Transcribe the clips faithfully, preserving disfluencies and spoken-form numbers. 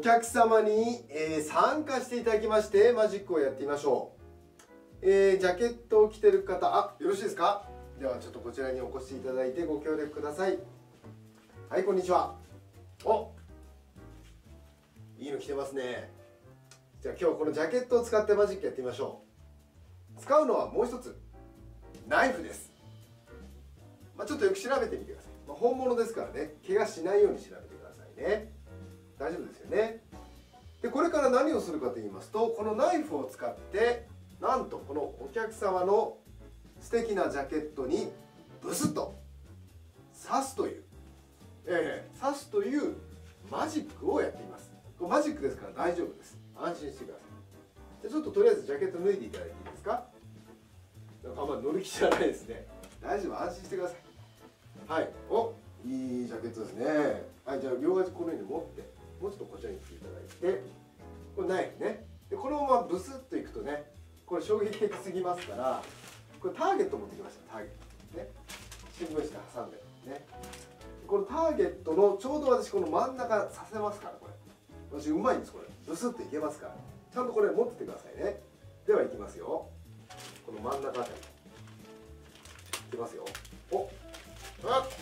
客様に、えー、参加していただきましてマジックをやってみましょう。えー、ジャケットを着てる方、あ、よろしいですか？ではちょっとこちらにお越しいただいてご協力ください。はい、こんにちは。お、いいの着てますね。じゃあ今日このジャケットを使ってマジックやってみましょう。使うのはもう一つ、ナイフです。まあ、ちょっとよく調べてみてください。まあ、本物ですからね、怪我しないように調べてくださいね。大丈夫ですよね。でこれから何をするかと言いますと、このナイフを使ってなんとこのお客様の素敵なジャケットにブスッと刺すという、えー、刺すというマジックをやっています。これマジックですから大丈夫です。安心してください。じゃあちょっととりあえずジャケット脱いでいただいていいですか？なんかあんまり乗り気じゃないですね。大丈夫、安心してください。はい、お、いいジャケットですね。はい、じゃあ両足このように持って、もうちょっとこちらに来ていただいて、これナイフね。でこのままブスッといくとね、これ衝撃的すぎますから、これターゲット持ってきました。ターゲットね、新聞紙で挟んでね。このターゲットのちょうど私この真ん中刺せますから、これ私うまいんです。これブスッといけますから、ちゃんとこれ持っててくださいね。ではいきますよ。この真ん中あたりいきますよ。おっ、あっ、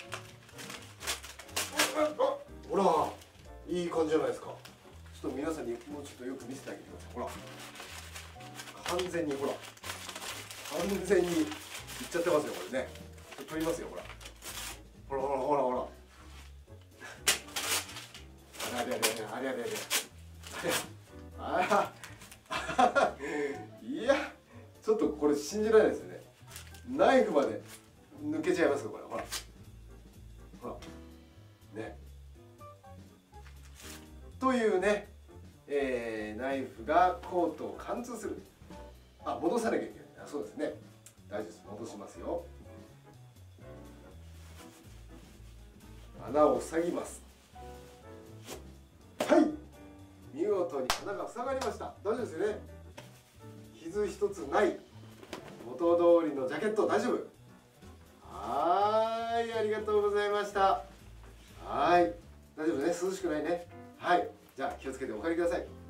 ほら、いい感じじゃないですか。ちょっと皆さんにもうちょっとよく見せてあげてください。ほら、完全にほら、完全にいっちゃってますよ、これね。取りますよ、ほら。ほらほらほらほら。あれあれあれあれあれあれああいや、ちょっとこれ信じられないですよね。ナイフまで抜けちゃいますよ、これ。ほらほらね。というね、えー、ナイフがコートを貫通する。あ、戻さなきゃいけない。あ、そうですね。大丈夫です。戻しますよ。穴を塞ぎます。はい、見事に穴が塞がりました。大丈夫ですよね。傷一つない、元通りのジャケット。大丈夫。はーい、ありがとうございました。はーい、大丈夫ね。涼しくないね。はい、じゃあ気をつけてお帰りください。